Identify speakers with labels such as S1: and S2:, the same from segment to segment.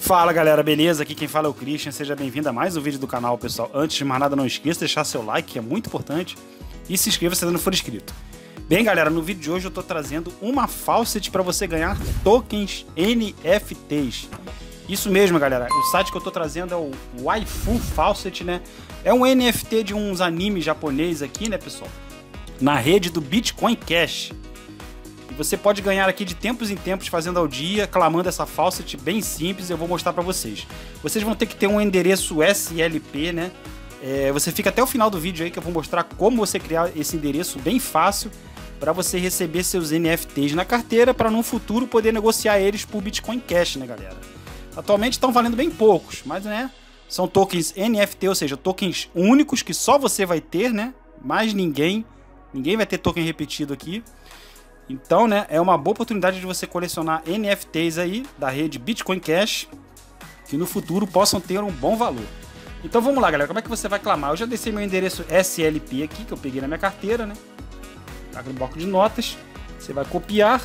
S1: Fala galera, beleza? Aqui quem fala é o Christian, seja bem-vindo a mais um vídeo do canal, pessoal. Antes de mais nada, não esqueça de deixar seu like, que é muito importante, e se inscreva se ainda não for inscrito. Bem galera, no vídeo de hoje eu tô trazendo uma faucet para você ganhar tokens NFTs. Isso mesmo galera, o site que eu tô trazendo é o Waifu Faucet, né? É um NFT de uns animes japonês aqui, né pessoal? Na rede do Bitcoin Cash. Você pode ganhar aqui de tempos em tempos fazendo ao dia, clamando essa faucet bem simples, eu vou mostrar para vocês. Vocês vão ter que ter um endereço SLP, né? Você fica até o final do vídeo aí que eu vou mostrar como você criar esse endereço bem fácil para você receber seus NFTs na carteira para no futuro poder negociar eles por Bitcoin Cash, né galera? Atualmente estão valendo bem poucos, mas né, são tokens NFT, ou seja, tokens únicos que só você vai ter, né? Mais ninguém vai ter token repetido aqui. Então, né, é uma boa oportunidade de você colecionar NFTs aí da rede Bitcoin Cash, que no futuro possam ter um bom valor. Então vamos lá, galera, como é que você vai clamar? Eu já desci meu endereço SLP aqui, que eu peguei na minha carteira, né? Tá aqui no bloco de notas. Você vai copiar.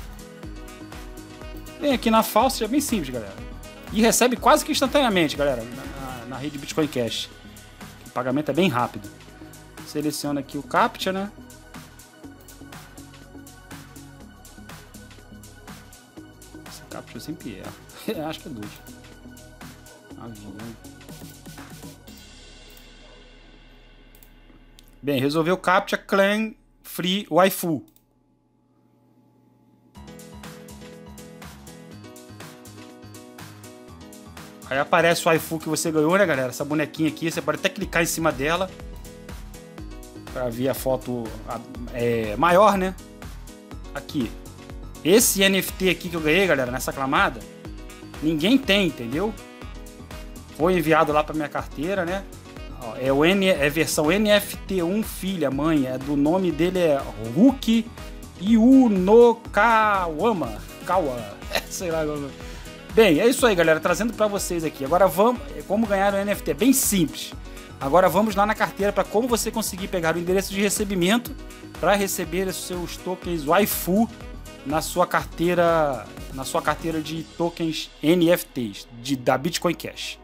S1: Vem aqui na faucet, é bem simples, galera. E recebe quase que instantaneamente, galera, na rede Bitcoin Cash. O pagamento é bem rápido. Seleciona aqui o CAPTCHA, né? CAPTCHA eu sempre erro. Acho que é 2. Avião. Bem, resolveu o CAPTCHA Clan Free Waifu. Aí aparece o waifu que você ganhou, né, galera? Essa bonequinha aqui, você pode até clicar em cima dela para ver a foto maior, né? Aqui. Esse NFT aqui que eu ganhei, galera, nessa clamada, ninguém tem, entendeu? Foi enviado lá para minha carteira, né? É versão NFT1 filha, mãe. Do nome dele é Ruki Yunokawama. Sei lá. Bem, é isso aí, galera. Trazendo para vocês aqui. Agora vamos. Como ganhar o NFT? É bem simples. Agora vamos lá na carteira para como você conseguir pegar o endereço de recebimento para receber os seus tokens Waifu na sua carteira de tokens NFTs da Bitcoin Cash.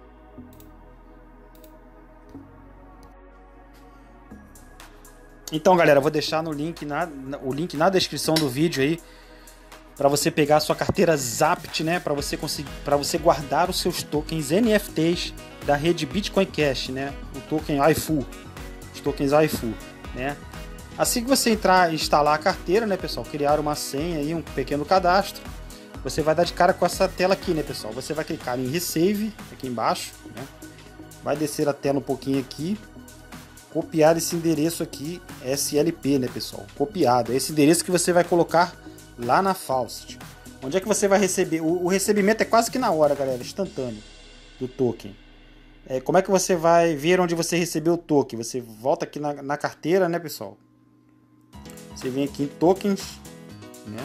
S1: Então, galera, eu vou deixar o link na descrição do vídeo aí para você pegar a sua carteira Zapt, né, para você guardar os seus tokens NFTs da rede Bitcoin Cash, né, o token Waifu, os tokens Waifu, né? Assim que você entrar e instalar a carteira, né, pessoal, criar uma senha e um pequeno cadastro, você vai dar de cara com essa tela aqui, né, pessoal? Você vai clicar em Receive, aqui embaixo, né? Vai descer a tela um pouquinho aqui, copiar esse endereço aqui, SLP, né, pessoal? Copiado. É esse endereço que você vai colocar lá na faucet. Onde é que você vai receber? O recebimento é quase que na hora, galera, instantâneo do token. Como é que você vai ver onde você recebeu o token? Você volta aqui na carteira, né, pessoal? Você vem aqui em tokens, né?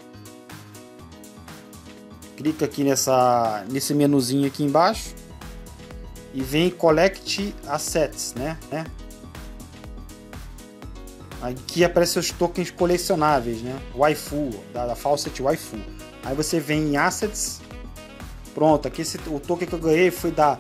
S1: Clica aqui nesse menuzinho aqui embaixo e vem em Collect Assets, né? Aqui aparecem os tokens colecionáveis, né? Waifu, da faucet Waifu. Aí você vem em Assets. Pronto, aqui o token que eu ganhei foi da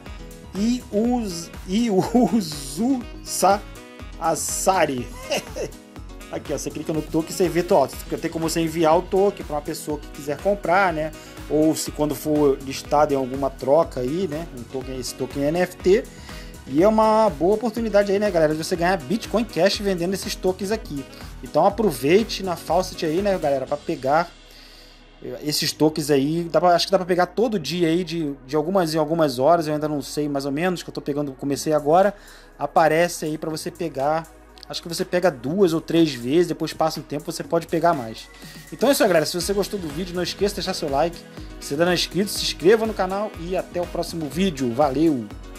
S1: Iuzu Asari. Aqui, ó, você clica no token e você vê, ó, tem como você enviar o token para uma pessoa que quiser comprar, né? Ou se quando for listado em alguma troca aí, né? Esse token NFT. E é uma boa oportunidade aí, né, galera, de você ganhar Bitcoin Cash vendendo esses tokens aqui. Então aproveite na faucet aí, né, galera, para pegar esses tokens aí. Acho que dá para pegar todo dia aí, de algumas em algumas horas. Eu ainda não sei mais ou menos, que eu tô pegando, comecei agora. Aparece aí para você pegar. Acho que você pega 2 ou 3 vezes, depois passa um tempo, você pode pegar mais. Então é isso aí, galera. Se você gostou do vídeo, não esqueça de deixar seu like. Se ainda não é inscrito, se inscreva no canal e até o próximo vídeo. Valeu!